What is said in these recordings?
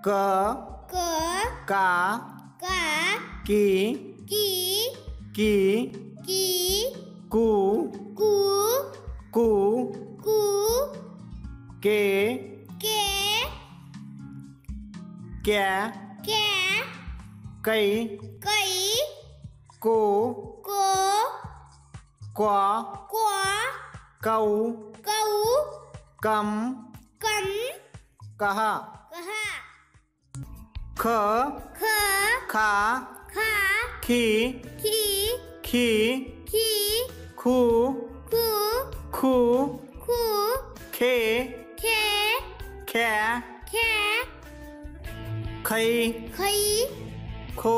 क का की कु के क्या कई को क्वा कऊ कम कहा ख खा खी खू खे ख्या खई खो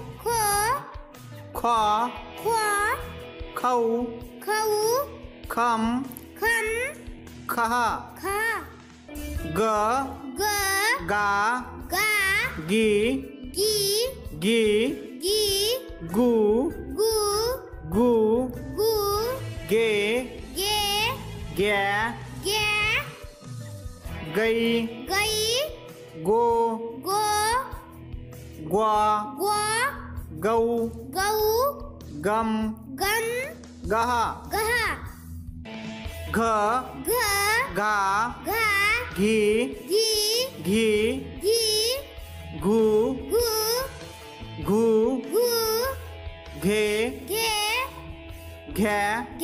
ख्वा खऊ खम खहा ग गा गी गु गे ग्या गई गो ग्वा गऊ गम गहा घ घा घी घू घे घै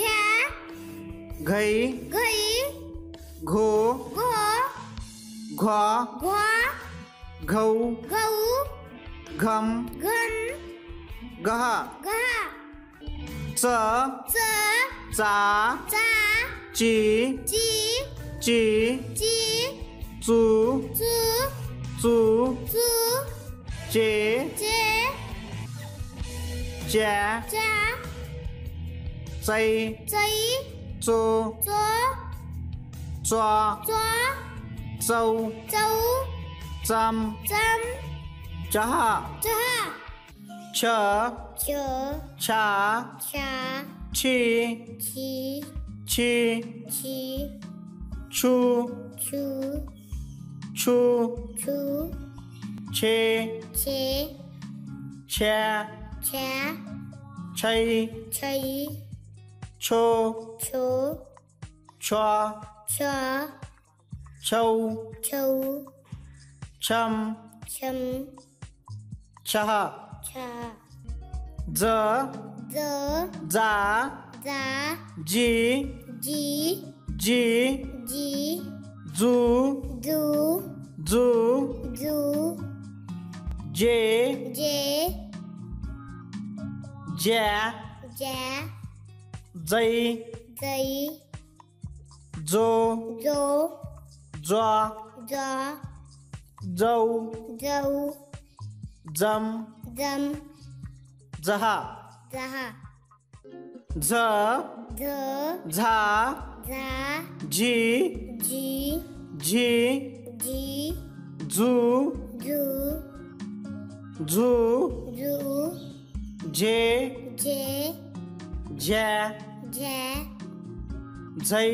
घई घो घ्वा घऊ घम गहा च चा ची चू चे च्या चै चो च्वा चौ चम चहा छ छा छी छू छे छ्या छै छो छ्वा छौ छम छहा ज जा जी जू जे ज्या जै जो ज्वा जौ जम जहा झ झा जी जू जे ज्या झै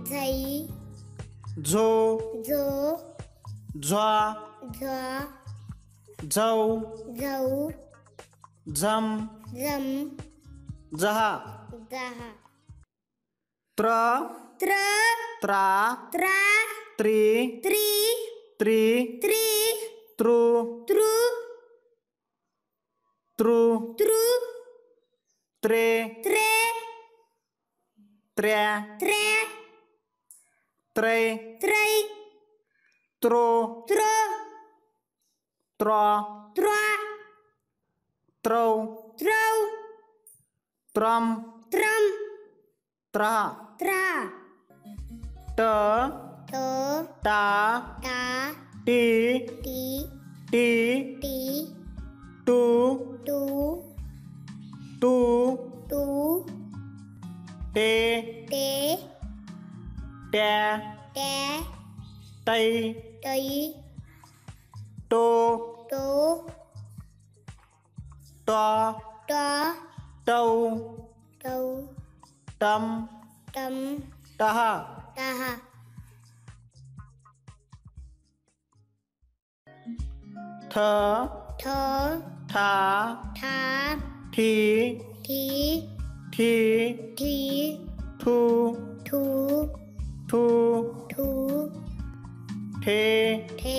झो झ्वा झौ झम जहा त्र त्रा त्रित्रु त्रे त्र्या त्रै त्रो त्रा त्रौ त्रम त्रा ट टा टी टू टे ट्या तै टो टा टौ टम टहा थ थ था था थी थी थी थी थू थू थू थू थे थे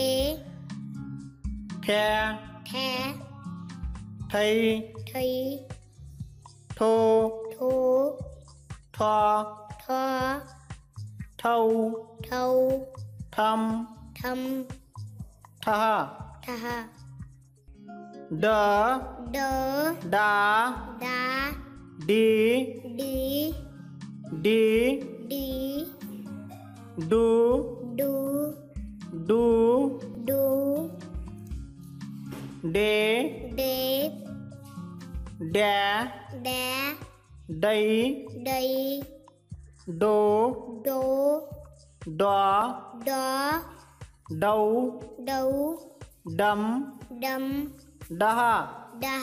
थे थे थई थई थो थो थो थ थौ thâu thăm thăm tha tha đờ đỡ đá đá đi đi đi đi đu đu đu đu đế đế đẻ đá đây đây đố đố đó đó đâu đấu đấm đâm đa đà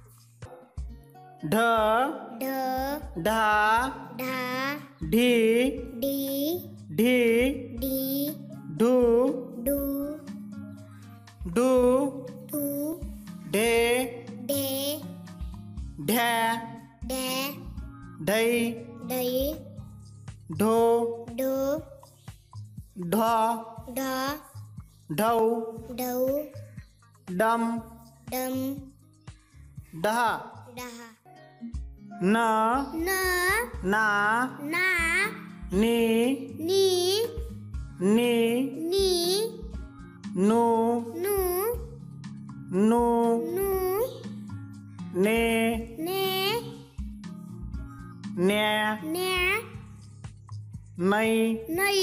đờ đỡ đá đá đi đi đi đi đu đu đu đu đế đế đẻ đá đây đấy đô đố đo đó đâu đấu đâm đâm đa đà nơ nơ na na ni ni ni ni nu nu nu nu nê nè nè nè nay nay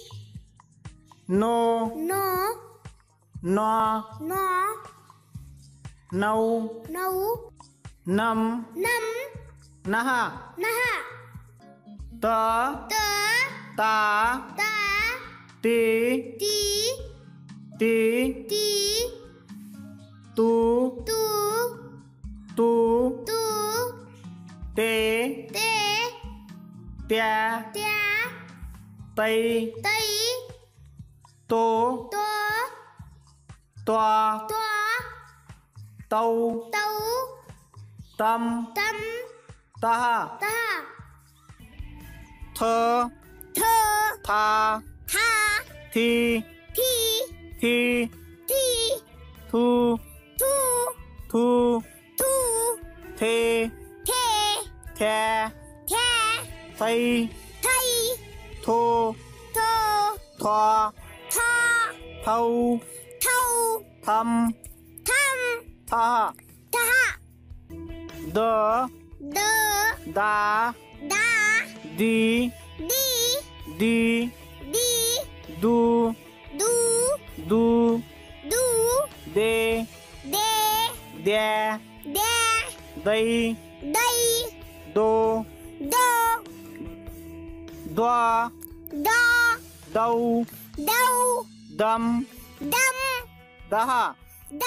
nô nó no nó nâu nấu năm năm na na tớ tớ ta ta tí tí tí tí tu tu tu tu tê tê tia tia tây tây tô tô toa toa tâu tấu tâm tâm ta ta thơ thơ tha tha thi thi thi thi thu thu thu thu thê thê the thê thây thây thô thô thoa tho thâu thâu thăm thăm tha tha đờ đỡ đá đá đi đi đi đi đu đu đu đu đê đê đe đê đây đây đô đô đoa đo đâu đâu đâm đâm đa đa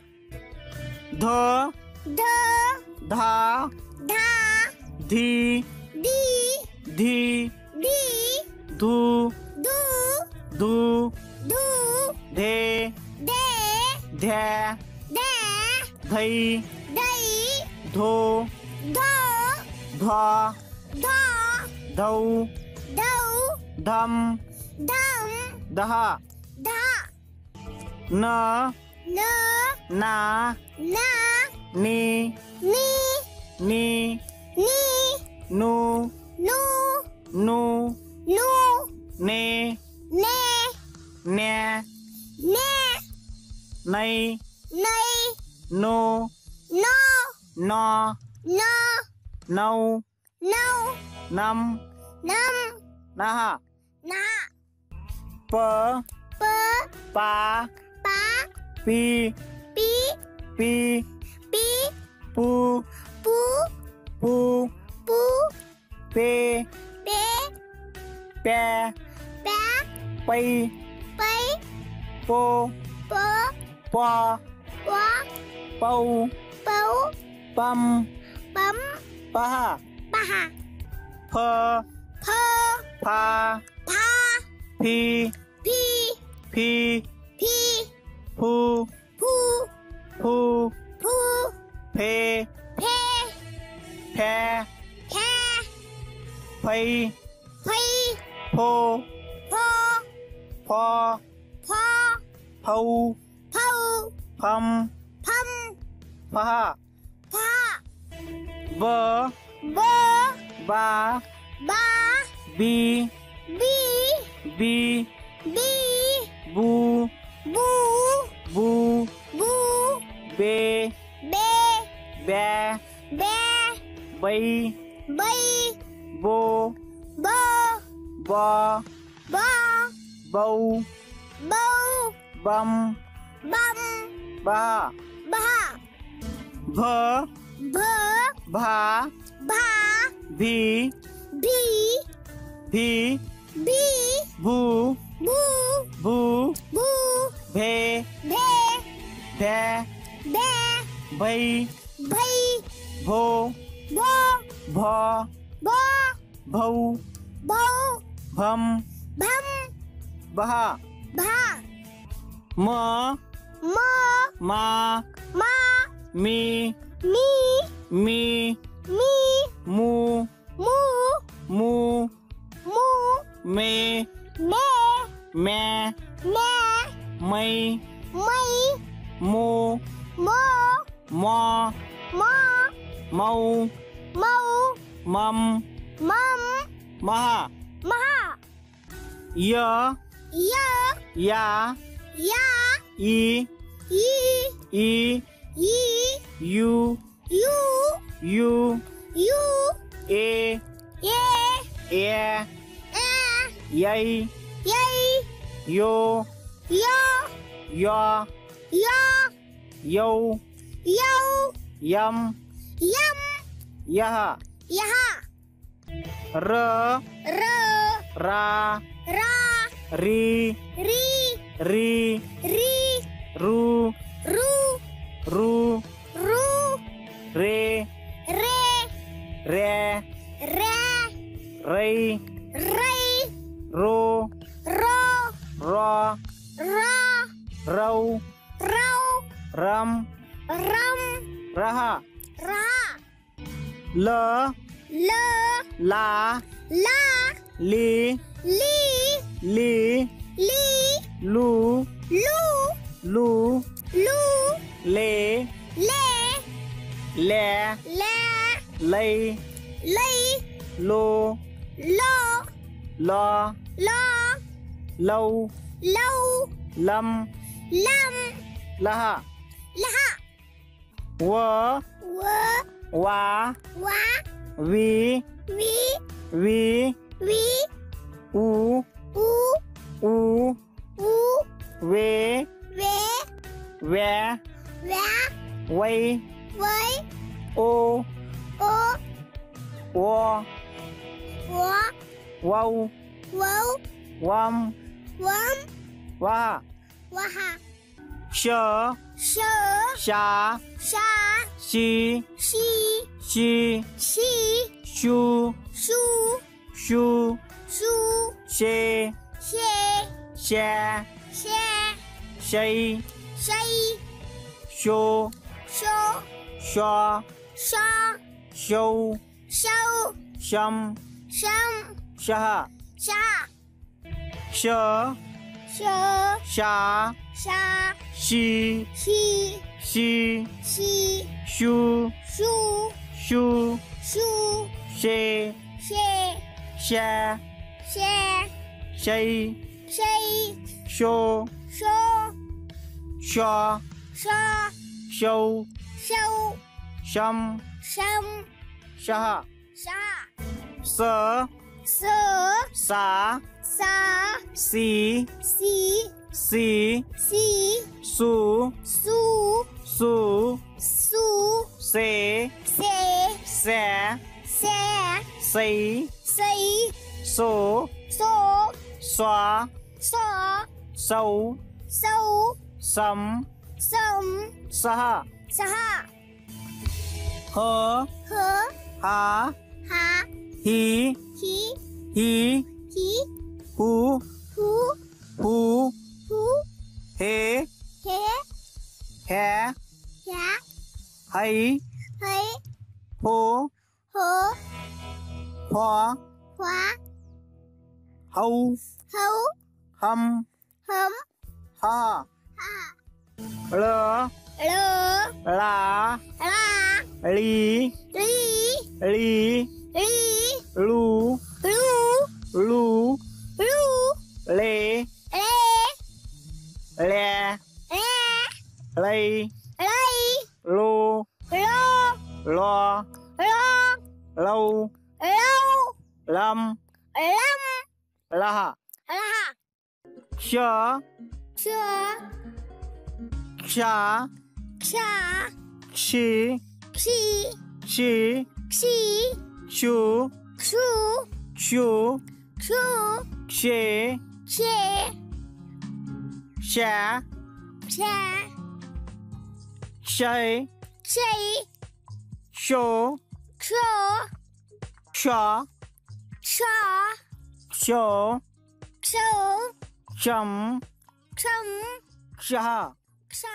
thơ đơ đá đa đi đi đi đi đu đu đu đu đê đê đe đê thây đây thô đô thoa đo đâu đâu đâm đâm đa đa nơ nơ na na ni ni ni ni nu nu nu nu nê nè nè nè nay nay nô no no no nâu nâu năm năm na na pơ pơ pa pa pi pi pi pi pu pu pu pu pe pe pe pa pai pai po po po po pau pau pam bấm pa ba phơ phơ pa pa pi pi pi pi pu pu พูพูเพเพแพแค่ไพพีโพโพพอพอเผาเผาพัมพัมพะพาเบอเบอร์บาบาบีบีบีบีบูบูบูบูเบเบแบเบใบใบโบโบบอบอเบาโบบัมบัมบาบาเบอเบอร์บาบาบีบีพีบีบูบูบูบูเพเพแพเบใบใบโบโบพอโบเบาโบพัมบัมบาบาเมอโมมามามีมีมีมีมูมูมูมูเมเมแม่แม่ไม่ไม่มูโมมอมอเมาเมามัมมัมมามาเยอะเยอะยายาอีอีอีอียูยูยูยูเอเยเอเอใหญ่เยโยโยยอโยโยโยยยำำยะยะเรรรารารีรีรีรีรูรูรูรูเรเรแรเรไรไรโรโรรอรอเราเรารรำำระหะราเลเลลาลาลีลีลีลีลูลูลูลูเลเลแลแลไลลีโลโลลอลอเลาโลลลำละหะำละวะววาวะวีวีวีวีอูอูอูอูเวเวแวแวไวไว้โอโอวอวะวาววาววัมวัมวะวะหะเชเชชาชาชีชีชีชีชูชูชูชูเชเชแชเชชัยชัยโชโชชอชาโชเชาชัมชัมชาชาเชเชชาชาชีชีชีชีชูชูชูชูเชเชแชเชชัยชัยโชโชชอชาโชเชาชัมชัมชาชาเสเสสาสาสีสีสีสีสูสูสูสูเสเสแสแสสีสีโสโซสวาสอเสาเสาสัมสมสหสหเหเหหาหาหีหีหีหีหูหูหูหูเฮเฮแหแ Hay. Hay. Hô. Hổ. Hoa. Hóa. Hâu. Hấu. Hâm. Hấm. Ha. Ha. Lơ. Lơ. Lá. La. Lý. Lý. Lý. Lý. Lu. Lu. Lu. Lu. Lê. Lê. Lè. Lê. Lây. Lây. Lô. Lô. Lo. Lo. Lâu. Lâu. Lâm. Lâm. La. La. Chơ. Chơ. Cha. Cha. Chi. Chi. Chi. Chi. Chu. Chu. Chu. Chu. Chê. Chê. Cha. Cha. Chay. Chay. Chô. Chô. Chó. Chó. Chô. Chô. Chấm. Chấm. Cha. Cha.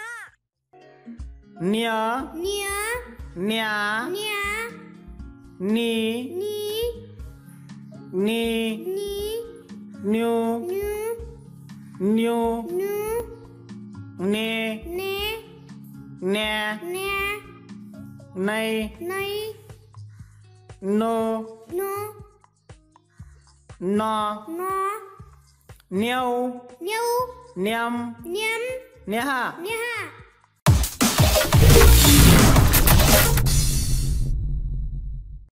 Nia. Nia. Nia. Nia. Ni. Ni. Ni. Ni. Nhu. Nu. Nhu. Nu. Nê. Nè. Nè. Nè. Nay. Nay. Nô. Nó. Nó. Nó. Nêu. Nhau. Niêm. Nhắm. Nia ha. Nha.